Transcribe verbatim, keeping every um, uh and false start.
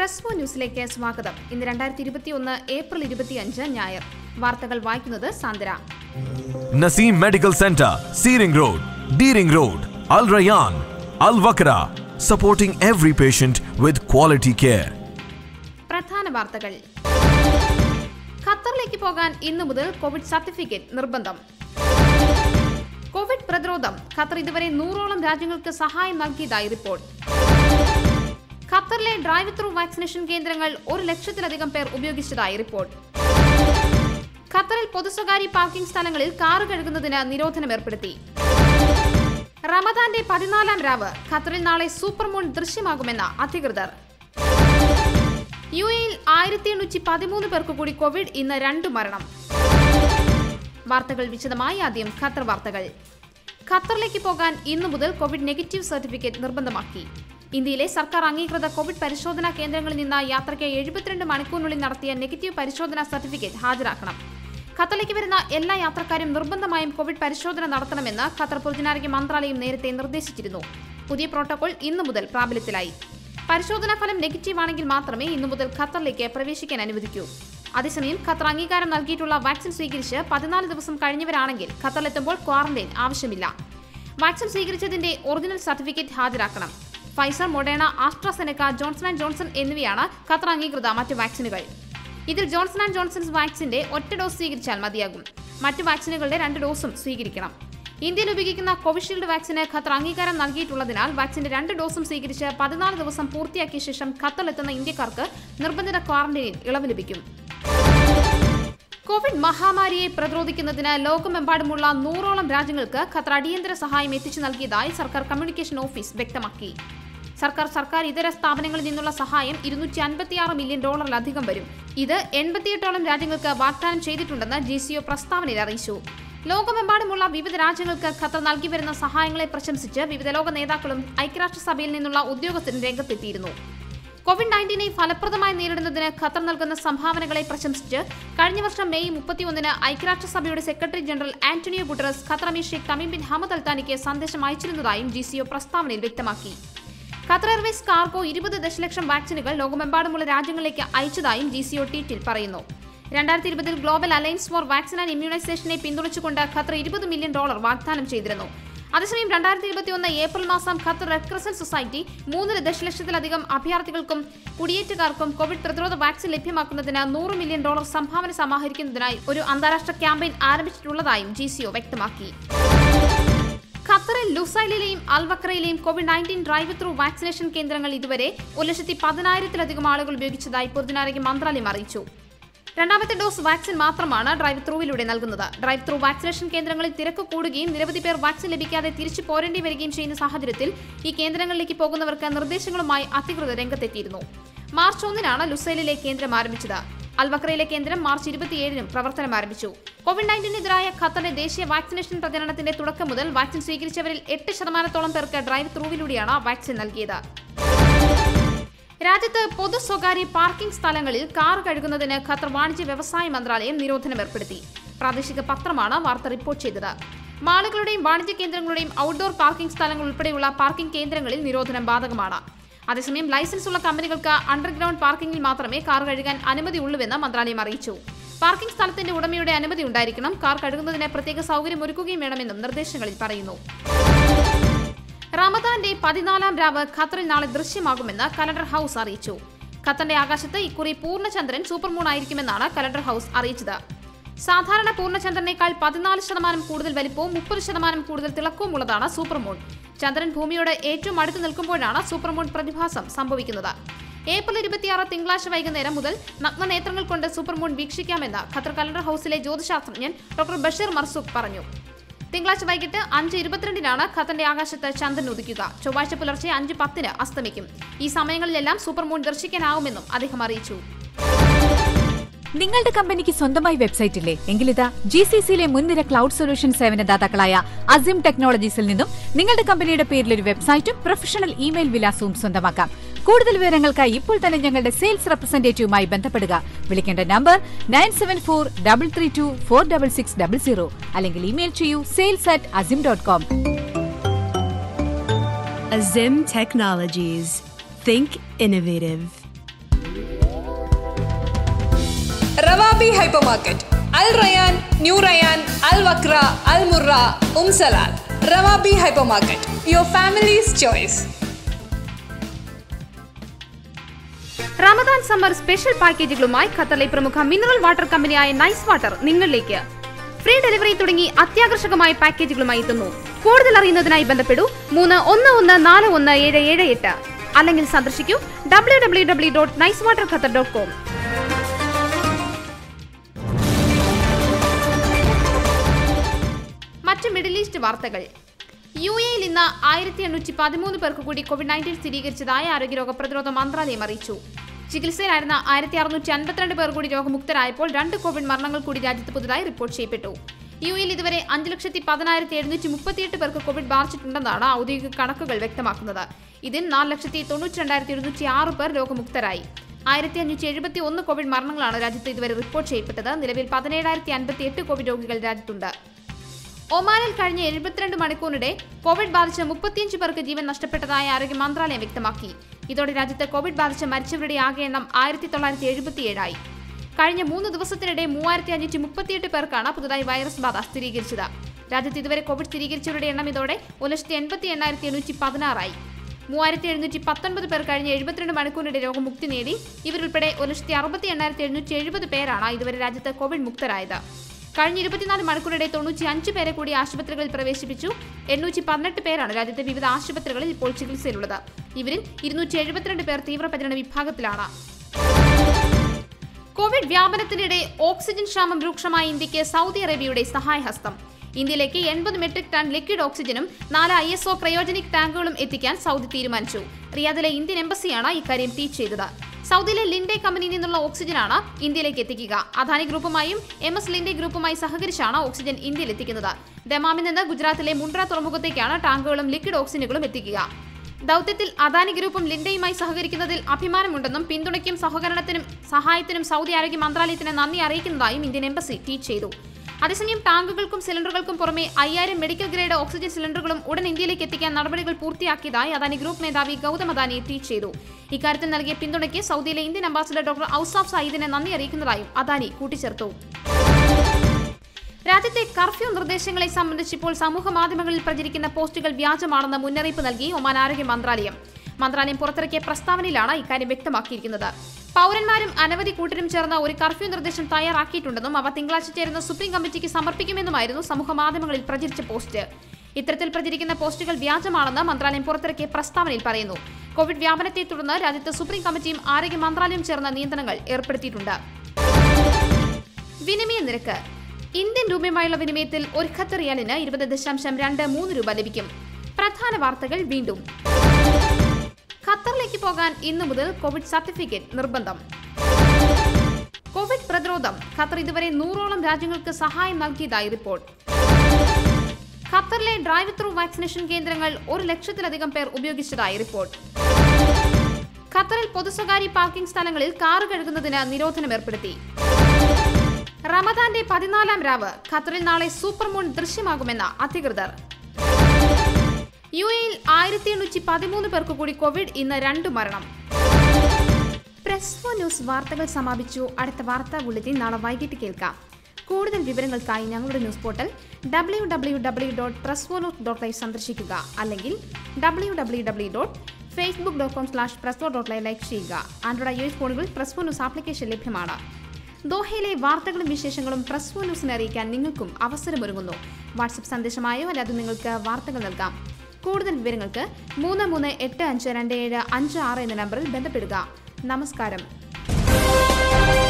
Press four ന്യൂസിലേക്ക് സ്വാഗതം. ഇന്ന് രണ്ടായിരത്തി ഇരുപത്തിയൊന്ന് ഏപ്രിൽ ഇരുപത്തിയഞ്ച് ഞായർ. വാർത്തകൾ വായിക്കുന്നത് സാന്ദ്ര. നസീം മെഡിക്കൽ സെന്റർ, സീറിംഗ് റോഡ്, ഡീറിംഗ് road, Al Rayyan, Al Wakrah, supporting every patient with quality care. പ്രധാന വാർത്തകൾ. ഖത്തറിലേക്ക് പോകാൻ ഇന്നു മുതൽ കോവിഡ് സർട്ടിഫിക്കറ്റ് നിർബന്ധം. കോവിഡ് പ്രതിരോധം. ഖത്തർ ഇതുവരെ നൂറോളം രാജ്യങ്ങൾക്ക് സഹായം നൽകിയതായി റിപ്പോർട്ട്. ഖത്തറിലെ ഡ്രൈവ് ത്രൂ വാക്സിനേഷൻ കേന്ദ്രങ്ങൾ ഒരു ലക്ഷത്തിലധികം പേർ ഉപയോഗിച്ചതായി റിപ്പോർട്ട്. ഖത്തറിൽ പൊതുസ്വകാര്യ പാർക്കിംഗ് സ്ഥലങ്ങളിൽ കാറ് കഴുകുന്നതിന് നിരോധനം ഏർപ്പെടുത്തി. റമദാന്റെ പതിനാലാം രാവ്. ഖത്തറിൽ നാളെ സൂപ്പർ മൂൺ ദൃശ്യമാകുമെന്ന് അധികൃതർ. യു എയിൽ ആയിരത്തി എണ്ണൂറ്റി പതിമൂന്ന് പേർക്ക് കൂടി കോവിഡ്, ഇന്ന് രണ്ടു മരണം. വാർത്തകൾ വിശദമായി. ആദ്യം ഖത്തർ വാർത്തകൾ. ഖത്തറിലേക്ക് പോകാൻ ഇന്നു മുതൽ കോവിഡ് നെഗറ്റീവ് സർട്ടിഫിക്കറ്റ് നിർബന്ധമാക്കി. ഇന്ത്യയിലെ സർക്കാർ അംഗീകൃത കോവിഡ് പരിശോധനാ കേന്ദ്രങ്ങളിൽ നിന്ന് യാത്രയ്ക്ക് എഴുപത്തിരണ്ട് മണിക്കൂറിനുള്ളിൽ നടത്തിയ നെഗറ്റീവ് പരിശോധനാ സർട്ടിഫിക്കറ്റ് ഹാജരാക്കണം. ഖത്തറിലേക്ക് വരുന്ന എല്ലാ യാത്രക്കാരും നിർബന്ധമായും കോവിഡ് പരിശോധന നടത്തണമെന്ന് ഖത്തർ പൊതുജനാരോഗ്യ മന്ത്രാലയം നേരത്തെ നിർദ്ദേശിച്ചിരുന്നു. പുതിയ പ്രോട്ടോകോൾ ഇന്നു മുതൽ പ്രാബല്യത്തിലായി. പരിശോധനാ ഫലം നെഗറ്റീവ് ആണെങ്കിൽ മാത്രമേ ഇന്നു മുതൽ ഖത്തറിലേക്ക് പ്രവേശിക്കാൻ അനുവദിക്കൂ. അതേസമയം ഖത്തർ അംഗീകാരം നൽകിയിട്ടുള്ള വാക്സിൻ സ്വീകരിച്ച് പതിനാല് ദിവസം കഴിഞ്ഞവരാണെങ്കിൽ ഖത്തറിലെത്തുമ്പോൾ ക്വാറന്റൈൻ ആവശ്യമില്ല. വാക്സിൻ സ്വീകരിച്ചതിന്റെ ഒറിജിനൽ സർട്ടിഫിക്കറ്റ് ഹാജരാക്കണം. Pfizer, Moderna, AstraZeneca, Johnson and Johnson എന്നിവയാണ് ഖത്തർ അംഗീകൃത മറ്റ് വാക്സിനുകൾ. ഇതിൽ ജോൺസൺ ആൻഡ് ജോൺസൺസ് വാക്സിന്റെ ഒറ്റ ഡോസ് സ്വീകരിച്ചാൽ മതിയാകും. മറ്റ് വാക്സിനുകളുടെ രണ്ട് ഡോസും സ്വീകരിക്കണം. ഇന്ത്യയിൽ ഉപയോഗിക്കുന്ന കോവിഷീൽഡ് വാക്സിന് ഖത്തർ അംഗീകാരം നൽകിയിട്ടുള്ളതിനാൽ വാക്സിന്റെ രണ്ട് ഡോസും സ്വീകരിച്ച് പതിനാല് ദിവസം പൂർത്തിയാക്കിയ ശേഷം ഖത്തറിലെത്തുന്ന ഇന്ത്യക്കാർക്ക് നിർബന്ധിത ക്വാറന്റൈനിൽ ഇളവ് ലഭിക്കും. കോവിഡ് മഹാമാരിയെ പ്രതിരോധിക്കുന്നതിന് ലോകമെമ്പാടുമുള്ള നൂറോളം രാജ്യങ്ങൾക്ക് ഖത്തർ അടിയന്തര സഹായം എത്തിച്ചു നൽകിയതായി സർക്കാർ കമ്മ്യൂണിക്കേഷൻ ഓഫീസ് വ്യക്തമാക്കി. സർക്കാർ സർക്കാർ ഇതര സ്ഥാപനങ്ങളിൽ നിന്നുള്ള സഹായം ഇരുന്നൂറ്റി അൻപത്തിയാറ് മില്യൺ ഡോളറിലധികം വരും. ഇത് എൺപത്തിയെട്ടോളം രാജ്യങ്ങൾക്ക് വാഗ്ദാനം ചെയ്തിട്ടുണ്ടെന്ന് ജി സി ഒ പ്രസ്താവനയിൽ അറിയിച്ചു. ലോകമെമ്പാടുമുള്ള വിവിധ രാജ്യങ്ങൾക്ക് ഖത്തർ നൽകി വരുന്ന സഹായങ്ങളെ പ്രശംസിച്ച് വിവിധ ലോക നേതാക്കളും ഐക്യരാഷ്ട്രസഭയിൽ നിന്നുള്ള ഉദ്യോഗസ്ഥരും രംഗത്തെത്തിയിരുന്നു. കോവിഡ് നയൻറ്റീനെ ഫലപ്രദമായി നേരിടുന്നതിന് ഖത്തർ നൽകുന്ന സംഭാവനകളെ പ്രശംസിച്ച് കഴിഞ്ഞ വർഷം മെയ് മുപ്പത്തിയൊന്നിന് ഐക്യരാഷ്ട്രസഭയുടെ secretary general Antonio Guterres Qatar അമീർ Sheikh Tamim bin Hamad Al താനിക്ക് സന്ദേശം അയച്ചിരുന്നതായും ജി സി ഒ പ്രസ്താവനയിൽ വ്യക്തമാക്കി. ഖത്തർ എയർവേസ് കാർഗോ ഇരുപത് ദശലക്ഷം വാക്സിനുകൾ ലോകമെമ്പാടുമുള്ള രാജ്യങ്ങളിലേക്ക് അയച്ചതായും ജി സി ഒ ട്വീറ്റിൽ പറയുന്നു. രണ്ടായിരത്തി ഇരുപതിൽ global alliance for vaccine and ഇമ്മ്യൂണൈസേഷനെ പിന്തുണച്ചുകൊണ്ട് ഖത്തർ ഇരുപത് മില്യൺ ഡോളർ വാഗ്ദാനം ചെയ്തിരുന്നു. അതേസമയം രണ്ടായിരത്തി ഇരുപത്തിയൊന്ന് ഏപ്രിൽ മാസം ഖത്തർ റെഡ് ക്രസന്റ് സൊസൈറ്റി മൂന്നര ദശലക്ഷത്തിലധികം അഭയാർത്ഥികൾക്കും കുടിയേറ്റക്കാർക്കും കോവിഡ് പ്രതിരോധ വാക്സിൻ ലഭ്യമാക്കുന്നതിന് നൂറ് മില്യൺ ഡോളർ സംഭാവന സമാഹരിക്കുന്നതിനായി ഒരു അന്താരാഷ്ട്ര ക്യാമ്പയിൻ ആരംഭിച്ചിട്ടുള്ളതായും ജി സി ഒ വ്യക്തമാക്കി. ഖത്തറിൽ ലുസൈലിലെയും അൽവക്രയിലെയും covid nineteen drive through vaccination കേന്ദ്രങ്ങൾ ഇതുവരെ ഒരു ലക്ഷത്തി പതിനായിരത്തിലധികം ആളുകൾ ഉപയോഗിച്ചതായി പൊതുജനാരോഗ്യ മന്ത്രാലയം അറിയിച്ചു. രണ്ടാമത്തെ ഡോസ് വാക്സിൻ മാത്രമാണ് ഡ്രൈവ് ത്രൂവിലൂടെ നൽകുന്നത്. ഡ്രൈവ് ത്രൂ വാക്സിനേഷൻ കേന്ദ്രങ്ങളിൽ തിരക്ക് കൂടുകയും നിരവധി പേർ വാക്സിൻ ലഭിക്കാതെ തിരിച്ചു പോരേണ്ടി വരികയും ചെയ്യുന്ന സാഹചര്യത്തിൽ ഈ കേന്ദ്രങ്ങളിലേക്ക് പോകുന്നവർക്ക് നിർദ്ദേശങ്ങളുമായി അധികൃതർ രംഗത്തെത്തിയിരുന്നു. മാർച്ച് ഒന്നിനാണ് ലുസൈലിലെ കേന്ദ്രം ആരംഭിച്ചത്. അൽവക്രയിലെ കേന്ദ്രം മാർച്ച് ഇരുപത്തിയേഴിനും പ്രവർത്തനം ആരംഭിച്ചു. കോവിഡ് നയൻറ്റീനെതിരായ ഖത്തറിന്റെ ദേശീയ വാക്സിനേഷൻ പ്രചരണത്തിന്റെ തുടക്കം മുതൽ വാക്സിൻ സ്വീകരിച്ചവരിൽ എട്ട് ശതമാനത്തോളം പേർക്ക് ഡ്രൈവ് ത്രൂവിലൂടെയാണ് വാക്സിൻ നൽകിയത്. രാജ്യത്ത് പൊതു സ്വകാര്യ പാർക്കിംഗ് സ്ഥലങ്ങളിൽ കാർ കഴുകുന്നതിന് ഖത്തർ വാണിജ്യ വ്യവസായ മന്ത്രാലയം നിരോധനം ഏർപ്പെടുത്തി. പ്രാദേശിക പത്രമാണ് വാർത്ത റിപ്പോർട്ട് ചെയ്തത്. മാളുകളുടെയും വാണിജ്യ കേന്ദ്രങ്ങളുടെയും ഔട്ട്ഡോർ പാർക്കിംഗ് സ്ഥലങ്ങൾ ഉൾപ്പെടെയുള്ള പാർക്കിംഗ് കേന്ദ്രങ്ങളിൽ നിരോധനം ബാധകമാണ്. അതേസമയം ലൈസൻസ് ഉള്ള കമ്പനികൾക്ക് അണ്ടർഗ്രൗണ്ട് പാർക്കിംഗിൽ മാത്രമേ കാർ കഴുകാൻ അനുമതിയുള്ളൂവെന്ന് മന്ത്രാലയം അറിയിച്ചു. പാർക്കിംഗ് സ്ഥലത്തിന്റെ ഉടമയുടെ അനുമതി ഉണ്ടായിരിക്കണം. കാർ കഴുകുന്നതിന് പ്രത്യേക സൗകര്യം ഒരുക്കുകയും വേണമെന്നും നിർദ്ദേശങ്ങളിൽ പറയുന്നു. റമദാന്റെ പതിനാലാം രാവ് ഖത്തറിൽ നാളെ ദൃശ്യമാകുമെന്ന് കലണ്ടർ ഹൌസ് അറിയിച്ചു. ഖത്തറിന്റെ ആകാശത്ത് ഇക്കുറി പൂർണ്ണചന്ദ്രൻ സൂപ്പർ മൂൺ ആയിരിക്കുമെന്നാണ് കലണ്ടർ ഹൌസ് അറിയിച്ചത്. സാധാരണ പൂർണ്ണചന്ദ്രനേക്കാൾ പതിനാല് ശതമാനം കൂടുതൽ വലിപ്പവും മുപ്പത് ശതമാനം കൂടുതൽ തിളക്കവും ഉള്ളതാണ് സൂപ്പർ മൂൺ. ചന്ദ്രൻ ഭൂമിയോട് ഏറ്റവും അടുത്ത് നിൽക്കുമ്പോഴാണ് സൂപ്പർ മൂൺ പ്രതിഭാസം സംഭവിക്കുന്നത്. ഏപ്രിൽ ഇരുപത്തിയാറ് തിങ്കളാഴ്ച വൈകുന്നേരം മുതൽ നഗ്നനേത്രങ്ങൾ കൊണ്ട് സൂപ്പർ മൂൺ വീക്ഷിക്കാമെന്ന് ഖത്തർ കലണ്ടർ ഹൌസിലെ ജ്യോതിശാസ്ത്രജ്ഞൻ ഡോക്ടർ ബഷീർ മർസൂഖ് പറഞ്ഞു. തിങ്കളാഴ്ച വൈകിട്ട് അഞ്ച് ഇരുപത്തിരണ്ടിനാണ് ഖത്തറിന്റെ ആകാശത്ത് ചന്ദ്രൻ ഉദിക്കുക. ചൊവ്വാഴ്ച പുലർച്ചെ അഞ്ച് പത്തിന് അസ്തമിക്കും. ഈ സമയങ്ങളിലെല്ലാം സൂപ്പർ മൂൺ ദർശിക്കാനാവുമെന്നും അദ്ദേഹം അറിയിച്ചു. നിങ്ങളുടെ കമ്പനിക്ക് സ്വന്തമായി വെബ്സൈറ്റ് ഇല്ലേ? എങ്കിലിതാ ജി സി സിയിലെ മുൻനിര ക്ലൗഡ് സൊല്യൂഷൻ സേവനദാതാക്കളായ അസിം ടെക്നോളജീസിൽ നിന്നും നിങ്ങളുടെ കമ്പനിയുടെ പേരിൽ ഒരു വെബ്സൈറ്റും പ്രൊഫഷണൽ ഇമെയിൽ വിലാസവും സ്വന്തമാക്കാം. കൂടുതൽ വിവരങ്ങൾക്കായി ഇപ്പോൾ തന്നെ ഞങ്ങളുടെ സെയിൽസ് റെപ്രസെന്റേറ്റീവുമായി ബന്ധപ്പെടുക. വിളിക്കേണ്ട number nine seven four double three two four double six double zero അല്ലെങ്കിൽ ഇമെയിൽ ചെയ്യൂ sales at Azim dot com. Azim Technologies. Think innovative. Rawabi Hypermarket, Al Rayyan, New Rayyan, Al Wakra, Al Murra, Um Salal. Rawabi Hypermarket, your family's choice. Ramadan summer special പാക്കേജുകളുമായി ഖത്തറിലെ പ്രമുഖ mineral water കമ്പനിയായ nice water നിങ്ങളിലേക്ക് free delivery തുടങ്ങി അത്യാകർഷകമായ പാക്കേജുകളുമായി എത്തുന്നു. കൂടുതൽ അറിയുന്നതിനായി ബന്ധപ്പെടൂ മൂന്ന് ഒന്ന് ഒന്ന് നാല് ഒന്ന് ഏഴ് ഏഴ് എട്ട് അല്ലെങ്കിൽ സന്ദർശിക്കൂ W W W dot nice water Qatar dot com. മറ്റ് മിഡിൽ ഈസ്റ്റ് വാർത്തകൾ. യു എയിൽ ഇന്ന് ആയിരത്തി എണ്ണൂറ്റി പതിമൂന്ന് പേർക്ക് കൂടി കോവിഡ് നയൻറ്റീൻ സ്ഥിരീകരിച്ചതായി ആരോഗ്യരോഗ പ്രതിരോധ മന്ത്രാലയം അറിയിച്ചു. ചികിത്സയിലായിരുന്ന ആയിരത്തി അറുന്നൂറ്റി അൻപത്തിരണ്ട് പേർ കൂടി രോഗമുക്തരായപ്പോൾ രണ്ട് കോവിഡ് മരണങ്ങൾ കൂടി രാജ്യത്ത് പുതുതായി റിപ്പോർട്ട് ചെയ്യപ്പെട്ടു. യു എയിൽ ഇതുവരെ അഞ്ച് ലക്ഷത്തി പതിനായിരത്തി എഴുന്നൂറ്റി മുപ്പത്തിയെട്ട് പേർക്ക് കോവിഡ് ബാധിച്ചിട്ടുണ്ടെന്നാണ് ഔദ്യോഗിക കണക്കുകൾ വ്യക്തമാക്കുന്നത്. ഇതിൽ നാല് ലക്ഷത്തി തൊണ്ണൂറ്റി രണ്ടായിരത്തി എഴുന്നൂറ്റി ആറ് പേർ രോഗമുക്തരായി. ആയിരത്തി അഞ്ഞൂറ്റി എഴുപത്തി ഒന്ന് കോവിഡ് മരണങ്ങളാണ് രാജ്യത്ത് ഇതുവരെ റിപ്പോർട്ട് ചെയ്യപ്പെട്ടത്. നിലവിൽ പതിനേഴായിരത്തി അൻപത്തി എട്ട് കോവിഡ് രോഗികൾ രാജ്യത്തുണ്ട്. ഒമാനിൽ കഴിഞ്ഞ എഴുപത്തിരണ്ട് മണിക്കൂറിനിടെ കോവിഡ് ബാധിച്ച മുപ്പത്തിയഞ്ച് പേർക്ക് ജീവൻ നഷ്ടപ്പെട്ടതായി ആരോഗ്യ മന്ത്രാലയം വ്യക്തമാക്കി. ഇതോടെ രാജ്യത്ത് കോവിഡ് ബാധിച്ച് മരിച്ചവരുടെ ആകെ എണ്ണം ആയിരത്തി തൊള്ളായിരത്തി എഴുപത്തിയേഴായി. കഴിഞ്ഞ മൂന്ന് ദിവസത്തിനിടെ മൂവായിരത്തി അഞ്ഞൂറ്റി മുപ്പത്തിയെട്ട് പേർക്കാണ് പുതുതായി വൈറസ് ബാധ സ്ഥിരീകരിച്ചത്. രാജ്യത്ത് ഇതുവരെ കോവിഡ് സ്ഥിരീകരിച്ചവരുടെ എണ്ണം ഇതോടെ ഒരു ലക്ഷത്തി എൺപത്തി എണ്ണായിരത്തി എണ്ണൂറ്റി പതിനാറായി. മൂവായിരത്തി എഴുന്നൂറ്റി പത്തൊൻപത് പേർ കഴിഞ്ഞ എഴുപത്തിരണ്ട് മണിക്കൂറിനിടെ രോഗമുക്തി നേടി. ഇവരുൾപ്പെടെ ഒരു ലക്ഷത്തി അറുപത്തി എണ്ണായിരത്തി എഴുന്നൂറ്റി എഴുപത് പേരാണ് ഇതുവരെ രാജ്യത്ത് കോവിഡ് മുക്തരായത്. കഴിഞ്ഞ ഇരുപത്തിനാല് മണിക്കൂറിടെ തൊണ്ണൂറ്റി അഞ്ച് പേരെ കൂടി ആശുപത്രികളിൽ പ്രവേശിപ്പിച്ചു. എണ്ണൂറ്റി പതിനെട്ട് പേരാണ് രാജ്യത്തെ വിവിധ ആശുപത്രികളിൽ ഇപ്പോൾ ചികിത്സയിലുള്ളത്. ഇവരിൽ ഇരുന്നൂറ്റി എഴുപത്തിരണ്ട് പേർ തീവ്രപരിചരണ വിഭാഗത്തിലാണ്. കോവിഡ് വ്യാപനത്തിനിടെ ഓക്സിജൻ ക്ഷാമം രൂക്ഷമായ ഇന്ത്യക്ക് സൗദി അറേബ്യയുടെ സഹായഹസ്തം. ഇന്ത്യയിലേക്ക് എൺപത് മെട്രിക് ടൺ ലിക്വിഡ് ഓക്സിജനും നാല് ഐ എസ് ഒ ക്രയോജനിക് ടാങ്കുകളും എത്തിക്കാൻ സൗദി തീരുമാനിച്ചു. റിയാദിലെ ഇന്ത്യൻ എംബസിയാണ് ഇക്കാര്യം ട്വീറ്റ് ചെയ്തത്. സൗദിയിലെ ലിൻഡെ കമ്പനിയിൽ നിന്നുള്ള ഓക്സിജനാണ് ഇന്ത്യയിലേക്ക് എത്തിക്കുക. അദാനി ഗ്രൂപ്പുമായും എം എസ് ലിൻഡെ ഗ്രൂപ്പുമായി സഹകരിച്ചാണ് ഓക്സിജൻ ഇന്ത്യയിൽ എത്തിക്കുന്നത്. ദമാമിൽ നിന്ന് ഗുജറാത്തിലെ മുണ്ട്ര തുറമുഖത്തേക്കാണ് ടാങ്കുകളും ലിക്വിഡ് ഓക്സിജനുകളും എത്തിക്കുക. ദൌത്യത്തിൽ അദാനി ഗ്രൂപ്പും ലിൻഡയുമായി സഹകരിക്കുന്നതിൽ അഭിമാനമുണ്ടെന്നും പിന്തുണയ്ക്കും സഹകരണത്തിനും സഹായത്തിനും സൗദി ആരോഗ്യ മന്ത്രാലയത്തിന് നന്ദി അറിയിക്കുന്നതായും ഇന്ത്യൻ എംബസി ട്വീറ്റ് ചെയ്തു. അതേസമയം ടാങ്കുകൾക്കും സിലിണ്ടറുകൾക്കും പുറമെ അയ്യായിരം മെഡിക്കൽ ഗ്രേഡ് ഓക്സിജൻ സിലിണ്ടറുകളും ഉടൻ ഇന്ത്യയിലേക്ക് എത്തിക്കാൻ നടപടികൾ പൂർത്തിയാക്കിയതായി അദാനി ഗ്രൂപ്പ് മേധാവി ഗൗതം അദാനി ട്വീറ്റ് ചെയ്തു. ഇക്കാര്യത്തിൽ നൽകിയ പിന്തുണയ്ക്ക് സൗദിയിലെ ഇന്ത്യൻ അംബാസിഡർ ഡോക്ടർ ഔസാഫ് സയ്യിദിനെ നന്ദി അറിയിക്കുന്നതായും അദാനി കൂട്ടിച്ചേർത്തു. രാജ്യത്തെ കർഫ്യൂ നിർദ്ദേശങ്ങളെ സംബന്ധിച്ച് ഇപ്പോൾ സമൂഹ മാധ്യമങ്ങളിൽ പ്രചരിക്കുന്ന പോസ്റ്റുകൾ വ്യാജമാണെന്ന് മുന്നറിയിപ്പ് നൽകി ഒമാൻ ആരോഗ്യ മന്ത്രാലയം. മന്ത്രാലയം പുറത്തിറക്കിയ പ്രസ്താവനയിലാണ് ഇക്കാര്യം വ്യക്തമാക്കിയിരിക്കുന്നത്. പൗരന്മാരും അനവധി കൂട്ടരും ചേർന്ന ഒരു കർഫ്യൂ നിർദ്ദേശം തയ്യാറാക്കിയിട്ടുണ്ടെന്നും അവ തിങ്കളാഴ്ച ചേരുന്ന സുപ്രീം കമ്മിറ്റിക്ക് സമർപ്പിക്കുമെന്നുമായിരുന്നു സമൂഹ മാധ്യമങ്ങളിൽ പ്രചരിച്ച പോസ്റ്റ്. ഇത്തരത്തിൽ പ്രചരിക്കുന്ന പോസ്റ്റുകൾ വ്യാജമാണെന്ന് മന്ത്രാലയം പുറത്തിറക്കിയ പ്രസ്താവനയിൽ പറയുന്നു. കോവിഡ് വ്യാപനത്തെ തുടർന്ന് രാജ്യത്ത് സുപ്രീം കമ്മിറ്റിയും ആരോഗ്യ മന്ത്രാലയം ചേർന്ന നിയന്ത്രണങ്ങൾ ഏർപ്പെടുത്തിയിട്ടുണ്ട്. വിനിമയ നിരക്ക്. ഇന്ത്യൻ രൂപയുമായുള്ള വിനിമയത്തിൽ ഒരു ഖത്തർ റിയാലിന് ഇരുപത് ദശാംശം രണ്ട് മൂന്ന് രൂപ ലഭിക്കും. പ്രധാന വാർത്തകൾ വീണ്ടും. ഖത്തറിലേക്ക് പോകാൻ ഇന്നു മുതൽ കോവിഡ് സർട്ടിഫിക്കറ്റ് നിർബന്ധം. കോവിഡ് പ്രതിരോധം. ഖത്തർ ഇതുവരെ നൂറോളം രാജ്യങ്ങൾക്ക് സഹായം നൽകിയതായി റിപ്പോർട്ട്. ഖത്തറിലെ ഡ്രൈവ് ത്രൂ വാക്സിനേഷൻ കേന്ദ്രങ്ങൾ ഒരു ലക്ഷത്തിലധികം പേർ ഉപയോഗിച്ചതായി റിപ്പോർട്ട്. ഖത്തറിൽ പൊതുസ്വകാര്യ പാർക്കിംഗ് സ്ഥലങ്ങളിൽ കാർ കഴുകുന്നതിന് നിരോധനം ഏർപ്പെടുത്തി. റമദാന്റെ പതിനാലാം രാവ്. ഖത്തറിൽ നാളെ സൂപ്പർ മൂൺ ദൃശ്യമാകുമെന്ന് അധികൃതർ. യു എയിൽ ആയിരത്തി എണ്ണൂറ്റി പതിമൂന്ന് പേർക്ക് കൂടി കോവിഡ്, ഇന്ന് രണ്ട് മരണം. പ്രസ് ഫോർ ന്യൂസ് വാർത്തകൾ സമാപിച്ചു. അടുത്ത വാർത്താ ബുള്ളറ്റിൻ നാളെ വൈകിട്ട് കേൾക്കാം. കൂടുതൽ വിവരങ്ങൾക്കായി ഞങ്ങളുടെ news portal W W W dot press for news dot live സന്ദർശിക്കുക. അല്ലെങ്കിൽ W W W dot facebook dot com slash press for dot live like ചെയ്യുക. ആൻഡ്രോയിഡ് ഐ എസ് ഫോണുകളിൽ പ്രസ് ഫോർ ന്യൂസ് ആപ്ലിക്കേഷൻ ലഭ്യമാണ്. ദോഹയിലെ വാർത്തകളും വിശേഷങ്ങളും press four ന്യൂസിനെ അറിയിക്കാൻ നിങ്ങൾക്കും അവസരമൊരുങ്ങുന്നു. വാട്സ്ആപ്പ് സന്ദേശമായോ അല്ലാതെ നിങ്ങൾക്ക് വാർത്തകൾ നൽകാം. കൂടുതൽ വിവരങ്ങൾക്ക് മൂന്ന് മൂന്ന് എട്ട് അഞ്ച് രണ്ട് ഏഴ് അഞ്ച് ആറ് എന്ന നമ്പറിൽ ബന്ധപ്പെടുക. നമസ്കാരം.